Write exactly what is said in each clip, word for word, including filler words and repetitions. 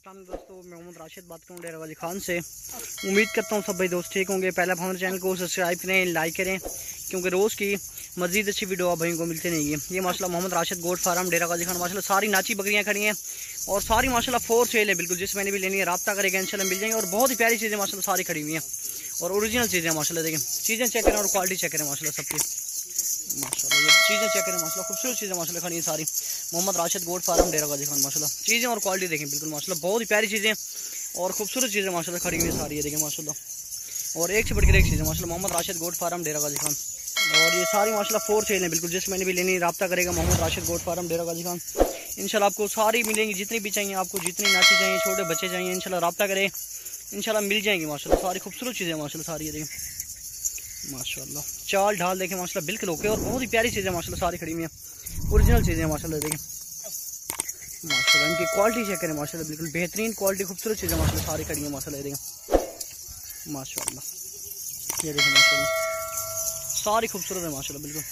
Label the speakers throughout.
Speaker 1: अस्सलाम दोस्तों, मैं मोहम्मद राशिद बात करूँ डेरा गाजी खान से। उम्मीद करता हूँ सब भाई दोस्त ठीक होंगे। पहले आप हमारे चैनल को सब्सक्राइब करें, लाइक करें, क्योंकि रोज़ की मजीद अच्छी वीडियो आप भाइयों को मिलती नहीं है। ये माशाल्लाह मोहम्मद राशिद गोट फार्म डेरा गाजी खान, माशाल्लाह सारी नाची बकरियाँ खड़ी हैं और सारी माशाल्लाह फोर सेल है। बिल्कुल जिस मैंने भी लेनी है रब्ता करेगा, इंशाल्लाह मिल जाएंगे। और बहुत ही प्यारी चीज़ें माशाल्लाह सारी खड़ी हुई हैं और ओरिजिनल चीज़ें माशाल्लाह। देखें चीज़ें चेक करें और क्वालिटी चेक करें माशाल्लाह सबकी। माशाल्लाह ये चीज़ें चेक करें माशाल्लाह, खूबसूरत चीज़ें माशाल्लाह खड़ी हैं सारी। मोहम्मद राशिद गोट फार्म डेरा गाजी खान, माशाल्लाह चीज़ें और क्वालिटी देखें बिल्कुल माशाल्लाह, बहुत ही प्यारी चीज़ें और खूबसूरत चीज़ें माशाल्लाह खड़ी हुई सारी है। देखें माशाल्लाह, और एक से बढ़कर एक चीज़ें माशाल्लाह। मोहम्मद राशिद गोट फार्म डेरा गाजी खान, और ये सारी माशाल्लाह फोर सेल है। बिल्कुल जिस मैंने भी लेनी रब्ता करेगा मोहम्मद राशिद गोट फार्म डेरा गाजी खान, इंशाल्लाह आपको सारी मिलेंगी। जितनी भी चाहिए आपको, जितनी नाची चाहिए, छोटे बच्चे चाहिए, इंशाल्लाह रब्ता करें, इंशाल्लाह मिल जाएंगी माशाल्लाह। सारी खूबसूरत चीज़ें माशाल्लाह सारी है। देखें माशाल्लाह चाल ढाल देखें माशाल्लाह बिल्कुल ओके, और बहुत ही प्यारी चीज़ें माशाल्लाह सारी खड़ी हुई हैं, ओरिजिनल चीज़ें माशाल्लाह। देखें माशाल्लाह इनकी क्वालिटी चेक करें माशाल्लाह, बिल्कुल बेहतरीन क्वालिटी, खूबसूरत चीज़ें माशाल्लाह सारी खड़ी हैं माशाल्लाह। देखें माशाल्लाह, ये देखें माशाल्लाह सारी खूबसूरत है माशाल्लाह बिल्कुल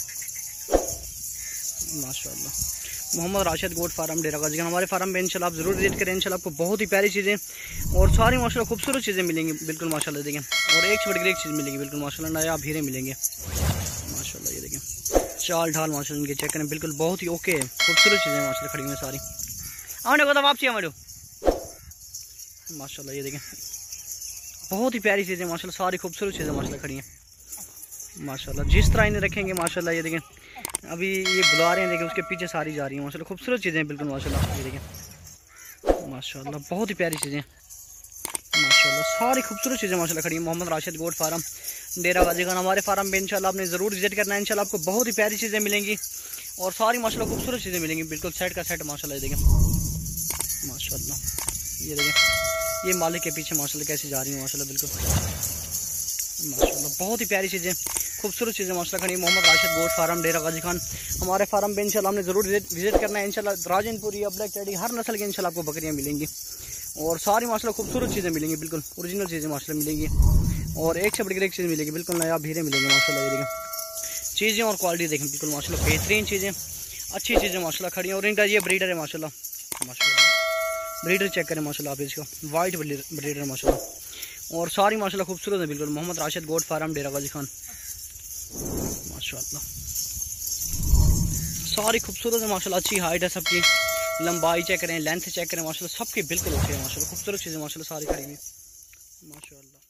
Speaker 1: माशाल्लाह। मोहम्मद राशिद गोट फार्म डेरा गाजी खान, हमारे फार्म में इंशाल्लाह आप जरूर विजिट करें। इंशाल्लाह आपको बहुत ही प्यारी चीज़ें और सारी माशाल्लाह खूबसूरत चीज़ें मिलेंगी बिल्कुल माशाल्लाह। देखें और एक से बढ़कर एक चीज़ मिलेगी बिल्कुल माशाल्लाह, नया भीरे मिलेंगे माशाल्लाह। ये देखें चाल ढाल माशाल्लाह इनके चेक करें, बिल्कुल बहुत ही ओके खूबसूरत चीज़ें माशाल्लाह खड़ी हुई हैं सारी। आने को तो वापसी हमारे माशाल्लाह। ये देखें बहुत ही प्यारी चीज़ें माशाल्लाह, सारी खूबसूरत चीज़ें माशाल्लाह खड़ी हैं माशाल्लाह। जिस तरह इन्हें रखेंगे माशाल्लाह, ये देखें अभी ये बुला रहे हैं, देखें उसके पीछे सारी जा रही हैं माशाल्लाह, खूबसूरत चीज़ें बिल्कुल माशाल्लाह। ये देखें माशाल्लाह बहुत ही प्यारी चीज़ें माशाल्लाह, सारी खूबसूरत चीज़ें माशाल्लाह खड़ी हैं। मोहम्मद राशिद गोट फार्म डेरा गाजी खान, हमारे फार्म में इंशाल्लाह आपने ज़रूर विजिट करना है। इंशाल्लाह आपको बहुत ही प्यारी चीज़ें मिलेंगी और सारी माशाल्लाह खूबसूरत चीज़ें मिलेंगी बिल्कुल सेट का सेट माशाल्लाह। ये देखें माशाल्लाह, ये देखें ये मालिक के पीछे माशाल्लाह कैसे जा रही है माशाल्लाह बिल्कुल माशाल्लाह, बहुत ही प्यारी चीज़ें खूबसूरत चीज़ें माशाल्लाह खड़ी। मोहम्मद राशिद गोट फार्म डेरा गाजी खान, हमारे फार्म पे इंशाल्लाह हमने ज़रूर विजिट करना है। इंशाल्लाह राजनपुरी या ब्लैक टेडी हर नस्ल की इंशाल्लाह आपको बकरियाँ मिलेंगी और सारी माशाल्लाह खूबसूरत चीज़ें मिलेंगी, बिल्कुल ओरिजिनल चीज़ें माशाल्लाह मिलेंगी और एक से बढ़कर एक चीज़ मिलेगी, बिल्कुल नया भीरे मिलेंगे माशाल्लाह। ये देखें चीज़ें और क्वालिटी देखें बिल्कुल माशाल्लाह, बेहतरीन चीज़ें अच्छी चीज़ें माशाल्लाह खड़ी हैं। और इनका ये ब्रीडर है माशाल्लाह माशाल्लाह, ब्रीडर चेक करें माशाल्लाह आप इसका, वाइट ब्रीडर माशाल्लाह और सारी माशाल्लाह खूबसूरत है बिल्कुल। मोहम्मद राशिद गोट फार्म डेरा गाजी खान माशाल्लाह, सारी खूबसूरत है माशाल्लाह, अच्छी हाइट है सबकी, लंबाई चेक करें, लेंथ चेक करें माशाल्लाह, सबकी बिल्कुल ओके है माशाल्लाह, खूबसूरत चीज़ें माशाल्लाह सारी खड़ी हुई माशाल्लाह।